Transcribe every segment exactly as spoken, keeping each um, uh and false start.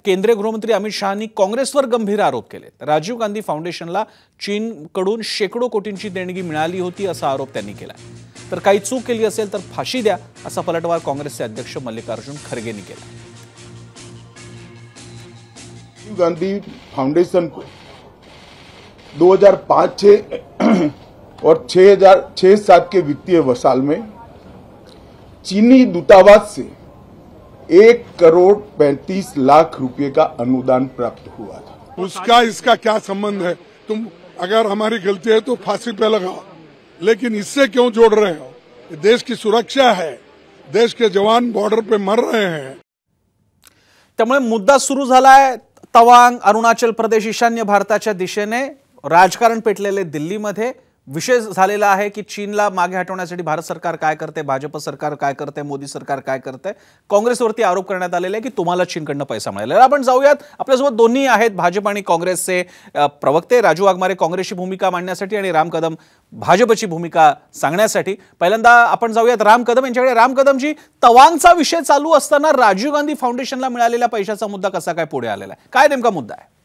केंद्रीय गृहमंत्री अमित शहांनी काँग्रेसवर गंभीर आरोप केले। राजीव गांधी फाउंडेशनला चीनकडून शेकडो कोटींची देणगी मिळाली होती असा आरोप त्यांनी केला। तर काही चूक केली असेल तर फाशी द्या असा पलटवार काँग्रेसचे अध्यक्ष मल्लिकार्जुन खरगेंनी केला। राजीव गांधी फाउंडेशन को दो हज़ार पाँच छह और छह हजार छह सात के वित्तीय साल में चीनी दूतावास से एक करोड़ पैंतीस लाख रुपए का अनुदान प्राप्त हुआ था। उसका इसका क्या संबंध है? तुम अगर हमारी गलती है तो फांसी पे लगाओ, लेकिन इससे क्यों जोड़ रहे हो? देश की सुरक्षा है, देश के जवान बॉर्डर पे मर रहे हैं। त्यामुळे मुद्दा सुरू झालाय। तवांग, अरुणाचल प्रदेश, ईशान्य भारताच्या दिशेने राजकारण पेटलेले दिल्लीमध्ये विषय झालेला आहे की चीनला मागे हटवण्यासाठी भारत सरकार काय करते, भाजप सरकार काय करते, मोदी सरकार काय करते। काँग्रेसवरती आरोप करण्यात आलेले आहे की तुम्हाला चीनकडनं पैसा मिळालेला। आपण जाऊयात, आपल्यासोबत दोन्ही आहेत भाजप आणि काँग्रेसचे प्रवक्ते। राजू वाघमारे काँग्रेसची भूमिका मांडण्यासाठी आणि राम कदम भाजपची भूमिका सांगण्यासाठी। पहिल्यांदा आपण जाऊयात राम कदम यांच्याकडे। राम कदमजी, तवांगचा विषय चालू असताना राजीव गांधी फाउंडेशनला मिळालेल्या पैशाचा मुद्दा कसा काय पुढे आलेला आहे? काय नेमका मुद्दा आहे?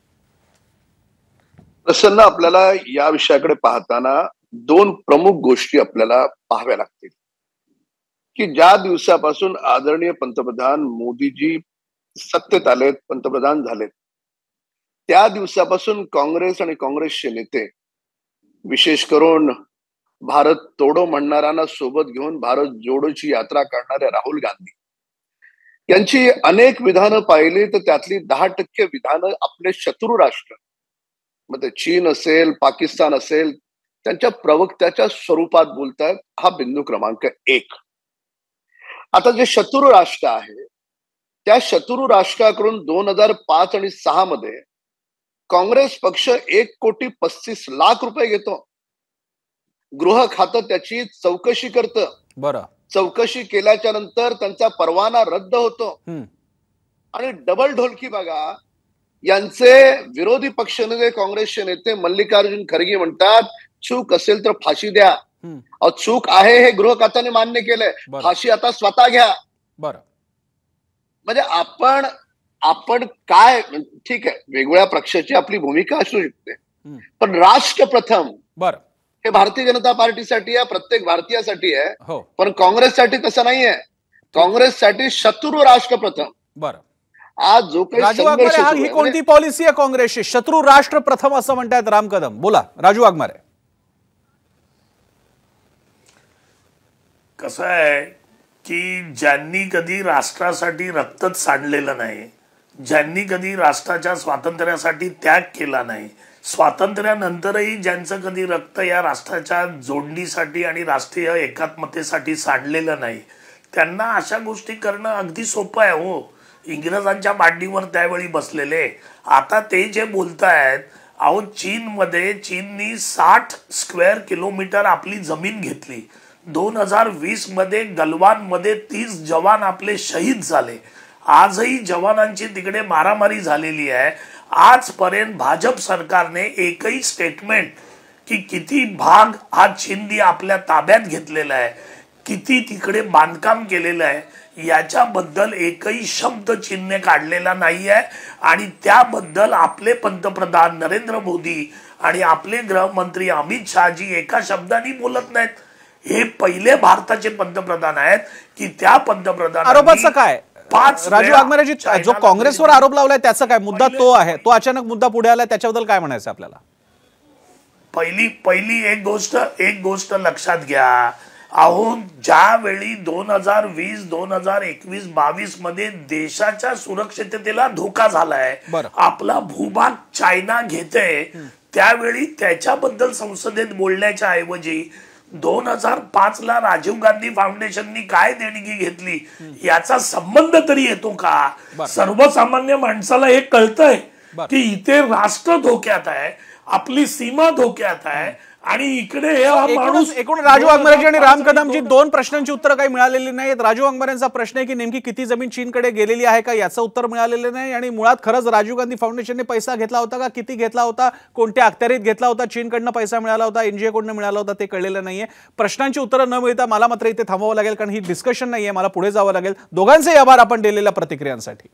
प्रसन्न, आपल्याला या विषयाकडे पाहताना दोन प्रमुख गोष्टी आपल्याला पाहाव्या लागतील की ज्या दिवसापासून आदरणीय पंतप्रधान मोदीजी सत्तेत आलेत, पंतप्रधान झालेत, त्या दिवसापासून काँग्रेस आणि काँग्रेसचे नेते, विशेष करून भारत तोडो म्हणणाऱ्यांना सोबत घेऊन भारत जोडोची यात्रा करणारे राहुल गांधी यांची अनेक विधानं पाहिली तर त्यातली दहा टक्के विधानं आपले शत्रू राष्ट्र, मग ते चीन असेल, पाकिस्तान असेल, त्यांच्या प्रवक्त्याच्या स्वरूपात बोलतात। हा बिंदू क्रमांक एक। आता जे शत्रू राष्ट्र आहे त्या शत्रू राष्ट्राकडून दोन हजार पाच आणि सहा मध्ये काँग्रेस पक्ष एक कोटी पस्तीस लाख रुपये घेतो। गृह खातं त्याची चौकशी करतं। बरं, चौकशी केल्याच्या नंतर त्यांचा परवाना रद्द होतो आणि डबल ढोलकी बघा, यांचे विरोधी पक्षनेते काँग्रेसचे नेते मल्लिकार्जुन खरगे म्हणतात चूक असेल तर फाशी द्या। अहो, चूक आहे हे गृह खात्याने मान्य केलंय, फाशी आता स्वतः घ्या। बरं, म्हणजे आपण आपण काय, ठीक आहे, वेगवेगळ्या पक्षाची आपली भूमिका असू शकते, पण राष्ट्र प्रथम बरं हे भारतीय जनता पार्टीसाठी आहे, प्रत्येक भारतीयासाठी आहे, पण काँग्रेससाठी तसं नाहीये। काँग्रेससाठी शत्रू राष्ट्र प्रथम। बरं, आज जो काही राजू वाघमारे, ही कोणती पॉलिसी आहे काँग्रेसची? शत्रू राष्ट्र प्रथम असं म्हणतात राम कदम। बोला राजू वाघमारे। कसं आहे की ज्यांनी कधी राष्ट्रासाठी रक्तच सांडलेलं नाही, ज्यांनी कधी राष्ट्राच्या स्वातंत्र्यासाठी त्याग केला नाही, स्वातंत्र्यानंतरही ज्यांचं कधी रक्त या राष्ट्राच्या जोडणीसाठी आणि राष्ट्रीय एकात्मतेसाठी सांडलेलं नाही, त्यांना अशा गोष्टी करणं अगदी सोपं आहे। हो, इंग्रजांच्या मांडीवर त्यावेळी बसलेले, आता ते जे बोलतायत, अहो चीनमध्ये चीननी साठ स्क्वेअर किलोमीटर आपली जमीन घेतली। दोन हजार वीस मध्ये गलवानमध्ये तीस जवान आपले शहीद झाले। आजही जवानांची तिकडे मारामारी झालेली आहे। आजपर्यंत भाजप सरकारने एकही स्टेटमेंट की किती भाग हा चीननी आपल्या ताब्यात घेतलेला आहे, किती तिकडे बांधकाम केलेलं आहे, याच्याबद्दल एकही शब्द चीनने काढलेला नाहीये। आणि त्याबद्दल आपले पंतप्रधान नरेंद्र मोदी आणि आपले गृहमंत्री अमित शहाजी एका शब्दाने बोलत नाहीत। हे पहिले भारताचे पंतप्रधान आहेत की त्या पंतप्रधान आरोपाचं काय? राजू वाघमारेजी, जो काँग्रेसवर आरोप लावलाय त्याचा काय मुद्दा? तो आहे, तो अचानक मुद्दा पुढे आला, त्याच्याबद्दल काय म्हणायचं आपल्याला? पहिली पहिली एक गोष्ट एक गोष्ट लक्षात घ्या, अहो ज्यावेळी दोन हजार वीस दोन हजार एकवीस बावीस मध्ये देशाच्या सुरक्षिततेला धोका झालाय, आपला भूभाग चायना घेते, त्यावेळी त्याच्याबद्दल संसदेत बोलण्याच्या ऐवजी दोन हजार पाच ला राजीव गांधी फाउंडेशननी काय देणगी घेतली याचा संबंध तरी येतो का? सर्वसामान्य माणसाला हे कळतंय की इथे राष्ट्र धोक्यात आहे, आपली सीमा धोक्यात आहे आणि इकडे माणूस एकूण राजू वाघमारेजी आणि राम कदमजी दोन प्रश्नांची उत्तर काही मिळालेली नाहीत। राजू वाघमारेंचा प्रश्न आहे की नेमकी किती जमीन चीनकडे गेलेली आहे का, याचं उत्तर मिळालेलं नाही। आणि मुळात खरंच राजीव गांधी फाउंडेशनने पैसा घेतला होता का, किती घेतला होता, कोणत्या अखत्यारीत घेतला होता, चीनकडनं पैसा मिळाला होता, एनजीओ कडनं मिळाला होता, ते कळलेलं नाहीये। प्रश्नांची उत्तरं न मिळता मला मात्र इथे थांबावं लागेल, कारण ही डिस्कशन नाहीये, मला पुढे जावं लागेल। दोघांचे आभार आपण दिलेल्या प्रतिक्रियांसाठी।